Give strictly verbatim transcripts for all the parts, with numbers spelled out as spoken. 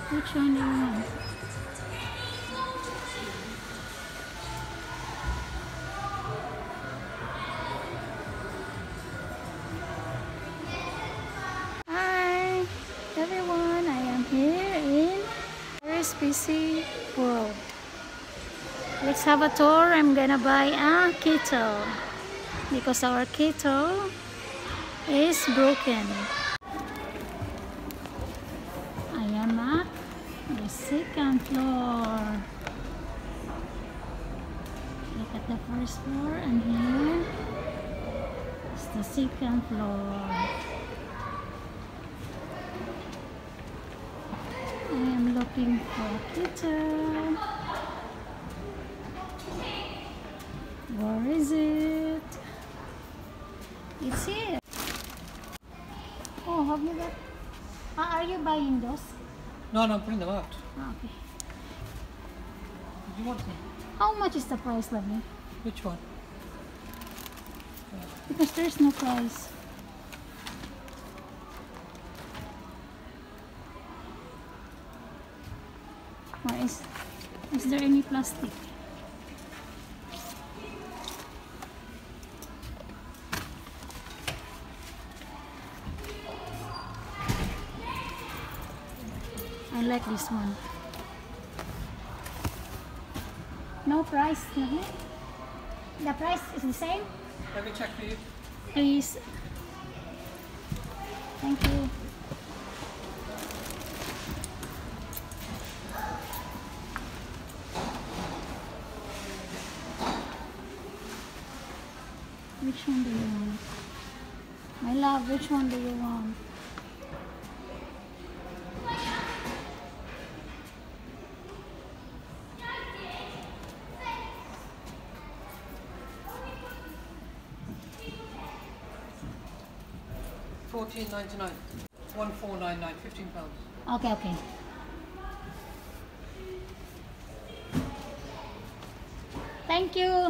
Which one do you want? Hi everyone, I am here in Paris P C World. Let's have a tour. I'm gonna buy a kettle because our kettle is broken. I am at the second floor. Look at the first floor, and here is the second floor. I am looking for a kettle. Where is it? It's here. Oh, have you got? Ah, are you buying those? No, no, I'm putting them out. Ah, okay. Do you want them? How much is the price, lovely? Which one? Because there's no price. Or is, is there any plastic? I like this one. No price, lovely. The price is the same? Let me check for you. Please. Thank you. Which one do you want? My love, which one do you want? Fourteen ninety nine. One four nine nine. Fifteen pounds. Okay, okay. Thank you.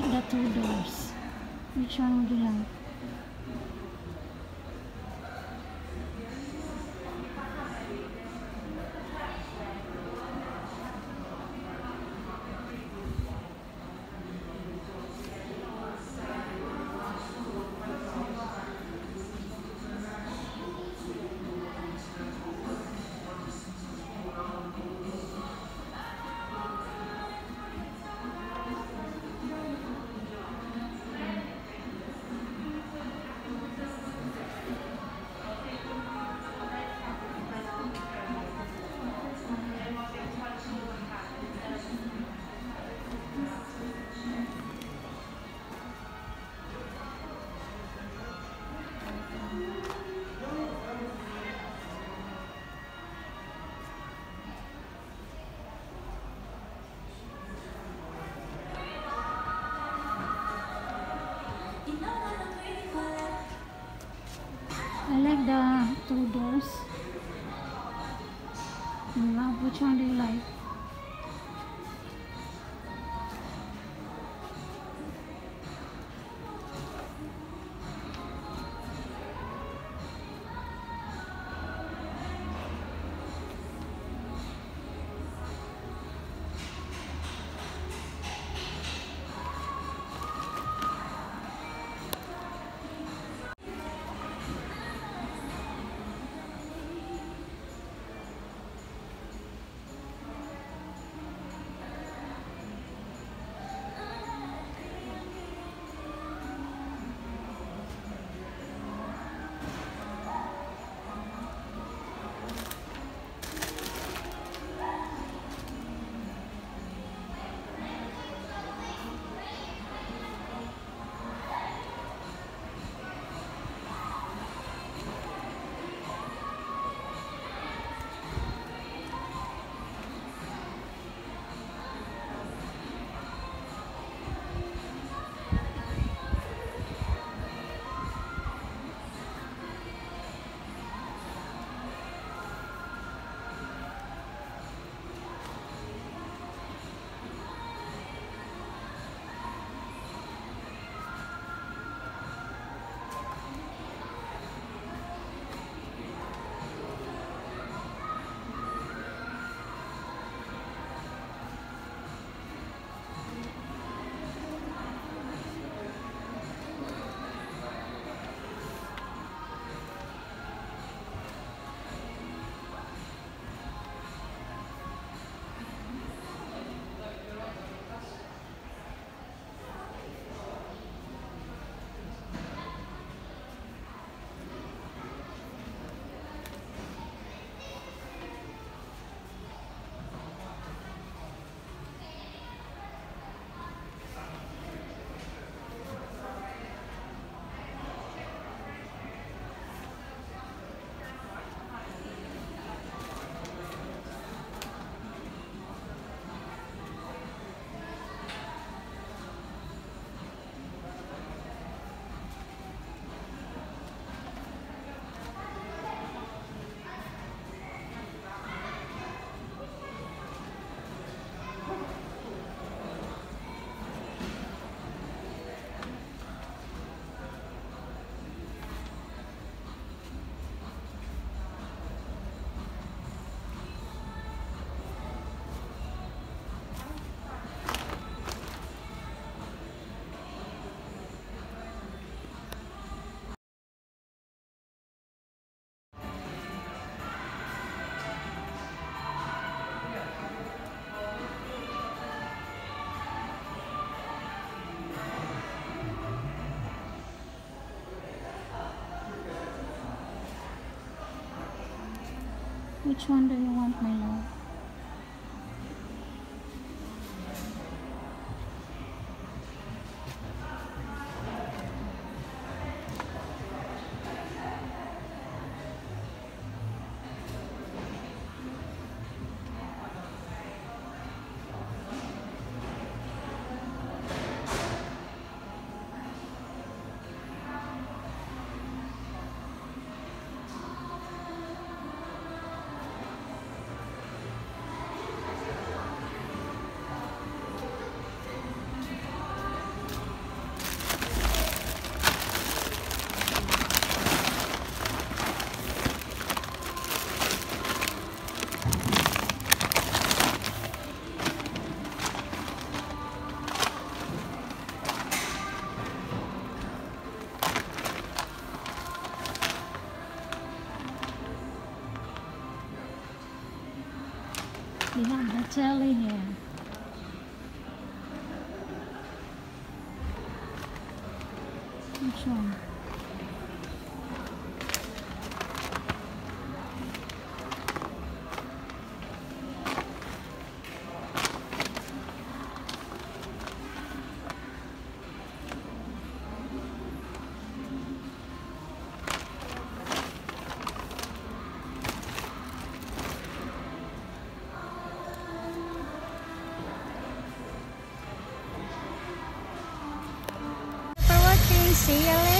the two doors. Which one would you like? I like the two doors. Love, which one do you like? Which one do you want, my love? The jelly here. Which one? See you later.